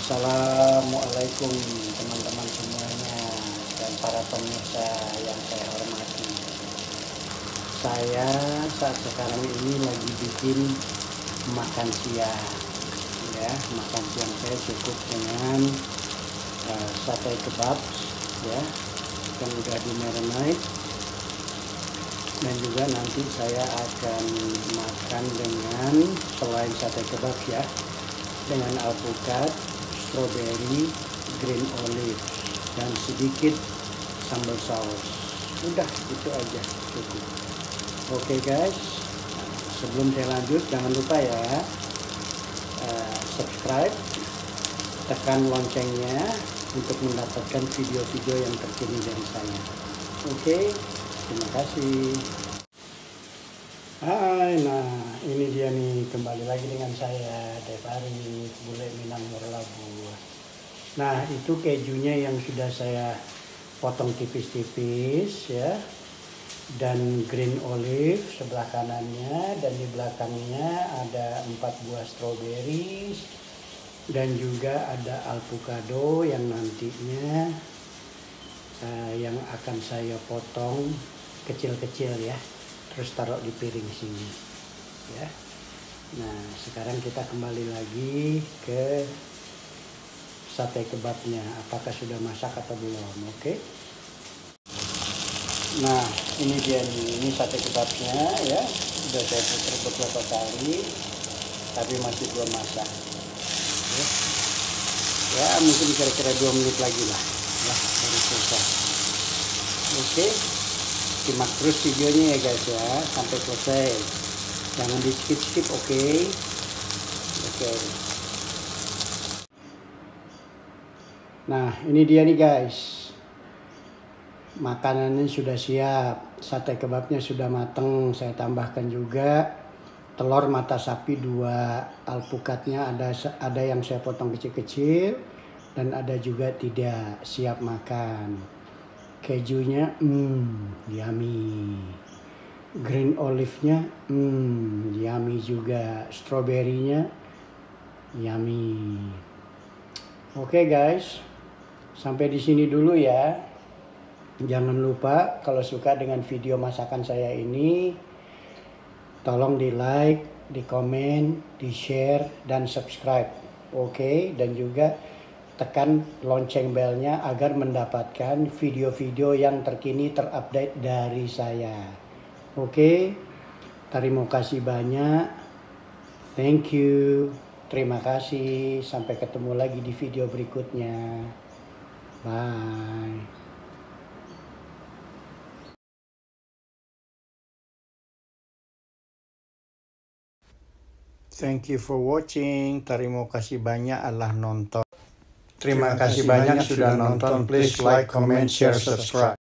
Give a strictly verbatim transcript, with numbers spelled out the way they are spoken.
Assalamualaikum teman-teman semuanya dan para pemirsa yang saya hormati. Saya saat sekarang ini lagi bikin makan siang, ya. Makan siang saya cukup dengan uh, sate kebab, ya, yang udah di marinate. Dan juga nanti saya akan makan dengan selain sate kebab, ya, dengan alpukat, strawberry, green olive, dan sedikit sambal saus. Udah, itu aja cukup. Oke guys, sebelum saya lanjut jangan lupa ya, uh, subscribe, tekan loncengnya untuk mendapatkan video-video yang terkini dari saya. Oke, terima kasih. Hai, nah ini dia nih, kembali lagi dengan saya Dev Arif, bule Minang Morlabu. Nah, itu kejunya yang sudah saya potong tipis-tipis, ya, dan green olive sebelah kanannya, dan di belakangnya ada empat buah strawberry, dan juga ada alpukado yang nantinya uh, yang akan saya potong kecil-kecil, ya, terus taruh di piring sini, ya. Nah, sekarang kita kembali lagi ke sate kebabnya. Apakah sudah masak atau belum? Oke. Nah, ini dia nih, ini sate kebabnya, ya. Sudah saya putar beberapa kali, tapi masih belum masak. Ya, ya mungkin kira-kira dua menit lagi lah, ya, baru selesai. Oke. Simak terus videonya ya guys, ya, sampai selesai. Jangan di skip-skip, oke? Okay? Oke. Okay. Nah, ini dia nih guys. Makanannya sudah siap. Sate kebabnya sudah mateng. Saya tambahkan juga telur mata sapi dua, alpukatnya ada ada yang saya potong kecil-kecil dan ada juga tidak, siap makan. Kejunya, hmm, yummy. Green olive-nya, hmm, yummy juga. Strawberry-nya, yummy. Oke okay guys, sampai di sini dulu ya. Jangan lupa kalau suka dengan video masakan saya ini, tolong di like, di komen, di share, dan subscribe. Oke, okay? Dan juga tekan lonceng belnya agar mendapatkan video-video yang terkini terupdate dari saya. Oke, terima kasih banyak. Thank you. Terima kasih. Sampai ketemu lagi di video berikutnya. Bye. Thank you for watching. Terima kasih banyak Allah nonton. Terima kasih banyak sudah nonton. Please like, comment, share, subscribe.